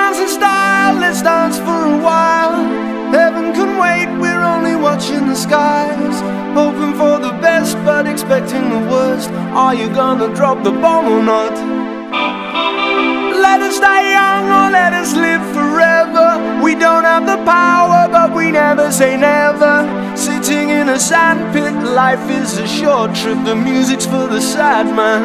dance in style, let's dance for a while. Heaven can wait, we're only watching the skies. Hoping for the best, but expecting the worst. Are you gonna drop the bomb or not? Let us die young or let us live forever. We don't have the power, but we never say never. Sitting in a sandpit, life is a short trip. The music's for the sad man.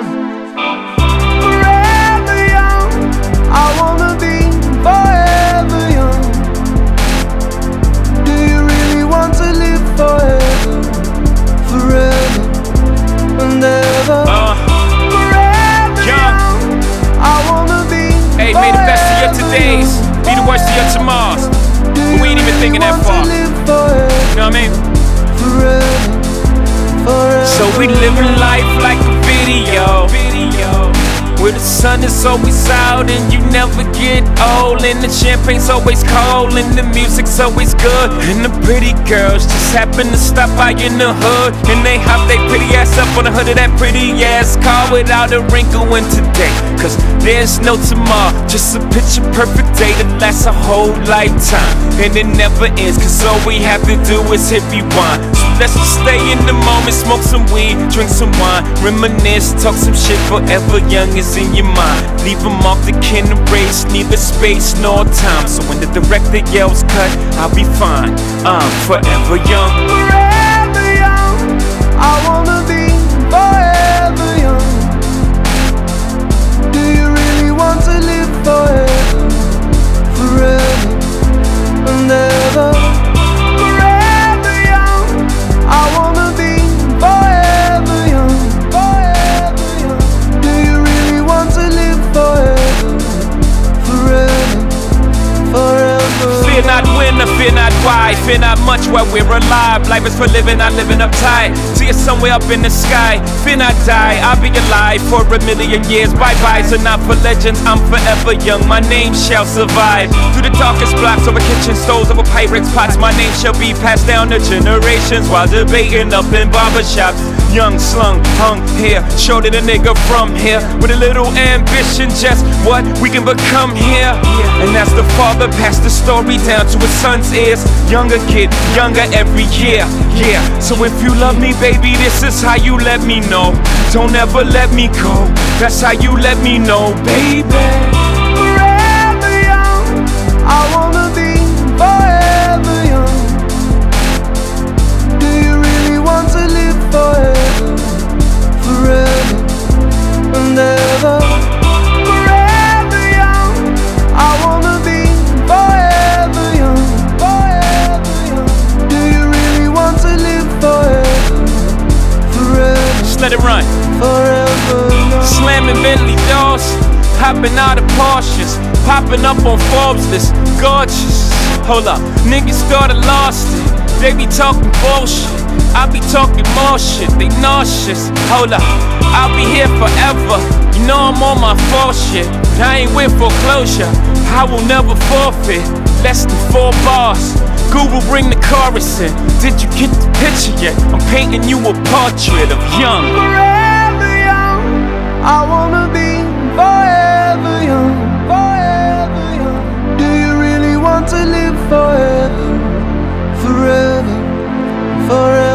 Forever young, I wanna be forever young. Do you really want to live forever? Forever and ever. Forever young, I wanna be. Hey, may the best of your todays be the worst of your tomorrows. But we ain't even thinking that far. You know what I mean? So we living life like a video, where the sun is always out and you never get old, and the champagne's always cold and the music's always good, and the pretty girls just happen to stop by in the hood, and they hop they pretty ass up on the hood of that pretty ass car without a wrinkle in today. Cause there's no tomorrow, just a picture perfect day that lasts a whole lifetime, and it never ends, cause all we have to do is hit rewind. So let's just stay in the moment, smoke some weed, drink some wine, reminisce, talk some shit. Forever young is in your mind. Leave them off the can erase, neither space nor time. So when the director yells cut, I'll be fine. I'm forever young. Forever young, I wanna be forever young. Do you really want to live forever? Forever and ever. Forever young, I wanna be forever young. Forever young. Do you really want to live forever? Forever, forever. Fear not when or fear not why, fear not much while we're alive. Life is for living, not living uptight. See you somewhere up in the sky. Fear not die, I'll be alive for a million years. Bye-byes are not for legends, I'm forever young. My name shall survive. Through the darkest blocks, over kitchen stoves, over pirates' pots, my name shall be passed down to generations while debating up in barbershops. Young, slung, hung here, showed it a nigga from here with a little ambition, just what we can become here. And as the father passed the story down to his son's ears, younger kid, younger every year. Yeah, so if you love me, baby, this is how you let me know. Don't ever let me go, that's how you let me know, baby. Forever young, I wanna be forever young. Do you really want to live forever? Forever and ever. Forever young, I wanna be forever young. Forever young. Do you really want to live forever? Forever. Just let it run. Forever young. Slamming Bentley doors, hopping out of Porsches, popping up on Forbes list, gorgeous. Hold up, niggas thought I lost it. They be talking bullshit, I be talking more shit. They nauseous. Hold up, I'll be here forever. You know I'm on my full shit, but I ain't with foreclosure. I will never forfeit. Less than 4 bars. Google, bring the chorus in. Did you get the picture yet? I'm painting you a portrait of young. Forever young, I wanna be forever young. Forever young. Do you really want to live forever? Forever, forever.